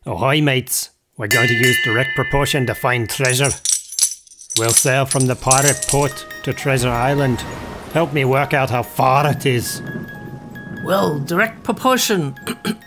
Oh hi mates, we're going to use direct proportion to find treasure. We'll sail from the pirate port to Treasure Island. Help me work out how far it is. Well, direct proportion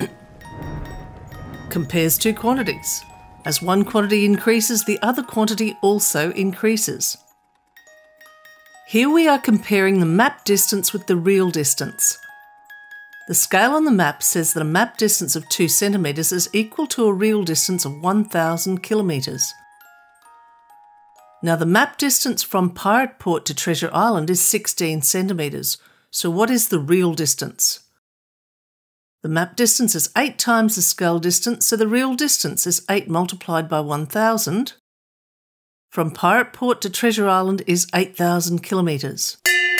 compares two quantities. As one quantity increases, the other quantity also increases. Here we are comparing the map distance with the real distance. The scale on the map says that a map distance of 2 centimetres is equal to a real distance of 1,000 kilometres. Now the map distance from Pirate Port to Treasure Island is 16 centimetres, so what is the real distance? The map distance is 8 times the scale distance, so the real distance is 8 multiplied by 1,000. From Pirate Port to Treasure Island is 8,000 kilometres.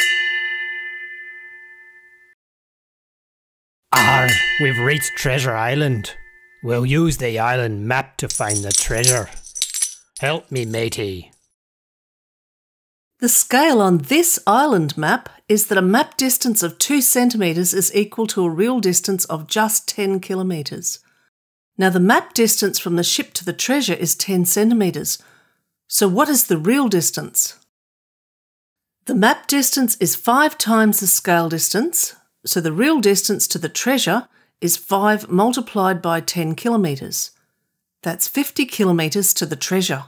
We've reached Treasure Island. We'll use the island map to find the treasure. Help me, matey. The scale on this island map is that a map distance of 2 centimetres is equal to a real distance of just 10 kilometres. Now the map distance from the ship to the treasure is 10 centimetres. So what is the real distance? The map distance is 5 times the scale distance, so the real distance to the treasure is 5 multiplied by 10 kilometres. That's 50 kilometres to the treasure.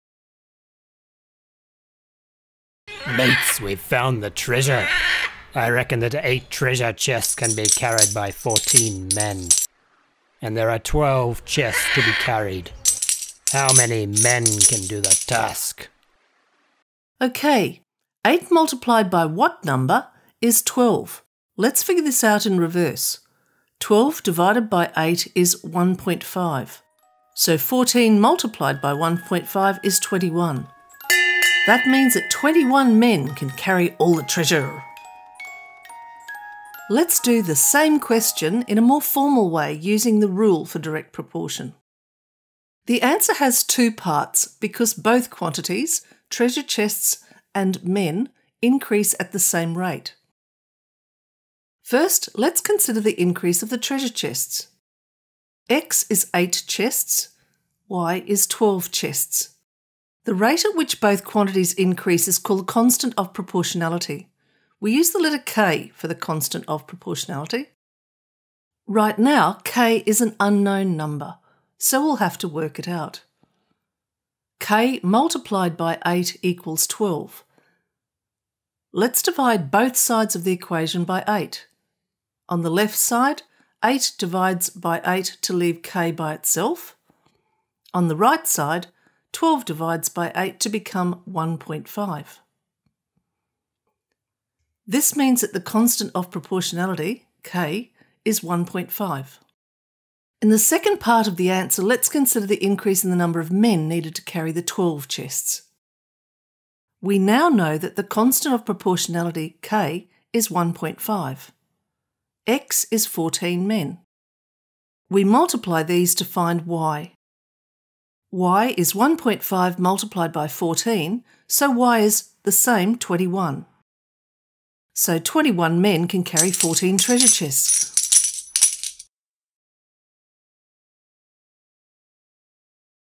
Mates, we've found the treasure. I reckon that 8 treasure chests can be carried by 14 men. And there are 12 chests to be carried. How many men can do the task? Okay, 8 multiplied by what number is 12? Let's figure this out in reverse. 12 divided by 8 is 1.5. So 14 multiplied by 1.5 is 21. That means that 21 men can carry all the treasure. Let's do the same question in a more formal way using the rule for direct proportion. The answer has 2 parts because both quantities, treasure chests and men, increase at the same rate. First, let's consider the increase of the treasure chests. X is 8 chests, Y is 12 chests. The rate at which both quantities increase is called the constant of proportionality. We use the letter K for the constant of proportionality. Right now, K is an unknown number, so we'll have to work it out. K multiplied by 8 equals 12. Let's divide both sides of the equation by 8. On the left side, 8 divides by 8 to leave K by itself. On the right side, 12 divides by 8 to become 1.5. This means that the constant of proportionality, K, is 1.5. In the second part of the answer, let's consider the increase in the number of men needed to carry the 12 chests. We now know that the constant of proportionality, K, is 1.5. X is 14 men. We multiply these to find Y. Y is 1.5 multiplied by 14, so Y is the same 21. So 21 men can carry 14 treasure chests.